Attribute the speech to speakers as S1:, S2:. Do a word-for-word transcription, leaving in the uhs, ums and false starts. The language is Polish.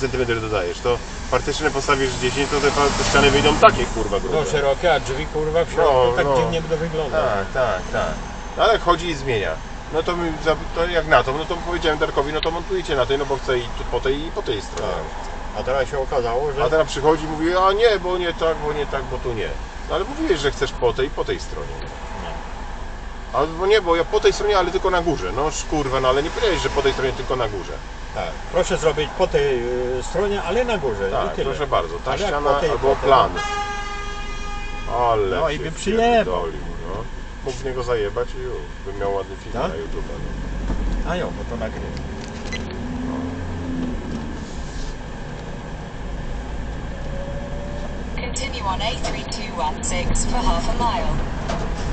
S1: centymetr dodajesz, to partycznie postawisz dziesięć, to te, te ściany wyjdą takie kurwa grube.
S2: No szerokie, a drzwi kurwa w środku no, tak no. dziwnie będą wyglądać.
S1: Tak, tak, tak. No ale chodzi i zmienia. No to, my, to jak na to, no to powiedziałem Darkowi, no to montujcie na tej, no bo chcę i po tej i po tej stronie.
S2: Tak. A teraz się okazało, że...
S1: A teraz przychodzi i mówi, a nie, bo nie tak, bo nie tak, bo tu nie. No ale mówiłeś, że chcesz po tej i po tej stronie. No. Albo nie, bo ja po tej stronie, ale tylko na górze. No kurwa, no ale nie powiedziałeś, że po tej stronie tylko na górze.
S2: Tak, proszę zrobić po tej y, stronie, ale na górze.
S1: Tak, proszę bardzo, ta
S2: ale
S1: ściana
S2: tej,
S1: albo plan. Ale
S2: no i by przyjebał.
S1: No. Mógł w niego zajebać i już, bym miał ładny film tak? na YouTube. No.
S2: A jo, bo to nagrywa.
S3: Continue on A three two one six for half a mile.